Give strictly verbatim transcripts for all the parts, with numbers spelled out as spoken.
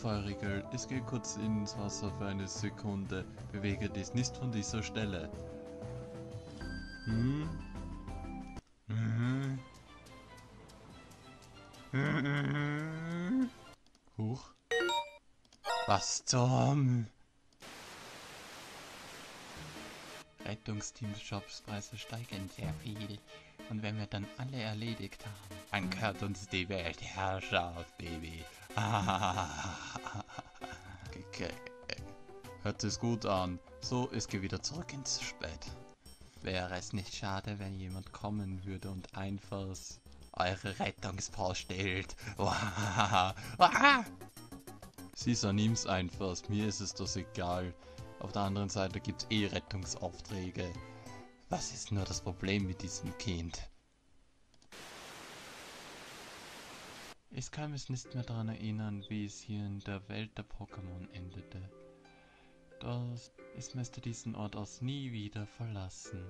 Feurigel, es geht kurz ins Wasser für eine Sekunde. Bewege dich nicht von dieser Stelle. Hm? Mhm. Mhm. Huch. Was zum... Rettungsteams-Jobspreise steigen sehr viel. Und wenn wir dann alle erledigt haben, dann gehört uns die Weltherrschaft, Baby. Okay. Hört es gut an. So, es geht wieder zurück ins Bett. Wäre es nicht schade, wenn jemand kommen würde und einfach eure Rettungspost stellt? Caesar, nimm's einfach. Mir ist es das egal. Auf der anderen Seite gibt's eh Rettungsaufträge. Was ist nur das Problem mit diesem Kind? Ich kann mich nicht mehr daran erinnern, wie es hier in der Welt der Pokémon endete. Doch ich möchte diesen Ort aus nie wieder verlassen.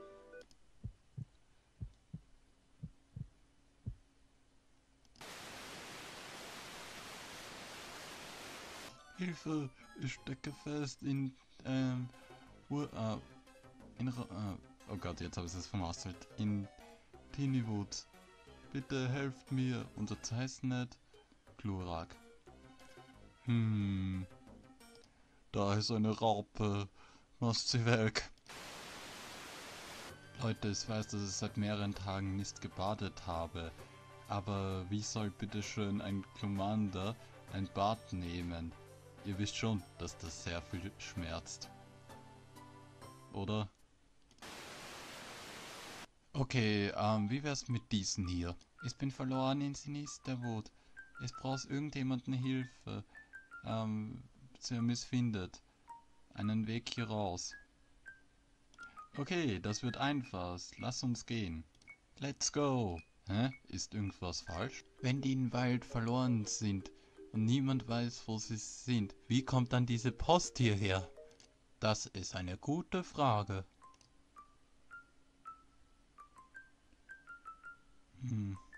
Hilfe! Ich stecke fest in, ähm, Ur, äh, in, äh, oh Gott, jetzt habe ich es vermasselt. In Tynnywood. Bitte helft mir. Unterzeichnet Glurak. Hm. Da ist eine Raupe. Machst sie weg. Leute, ich weiß, dass ich seit mehreren Tagen nicht gebadet habe. Aber wie soll bitteschön ein Glumanda ein Bad nehmen? Ihr wisst schon, dass das sehr viel schmerzt. Oder? Okay, ähm, wie wär's mit diesen hier? Ich bin verloren in Sinisterwood. Ich brauche irgendjemanden Hilfe. Ähm, sie missfindet. Einen Weg hier raus. Okay, das wird einfach. Lass uns gehen. Let's go. Hä? Ist irgendwas falsch? Wenn die im Wald verloren sind und niemand weiß, wo sie sind, wie kommt dann diese Post hierher? Das ist eine gute Frage. Hm.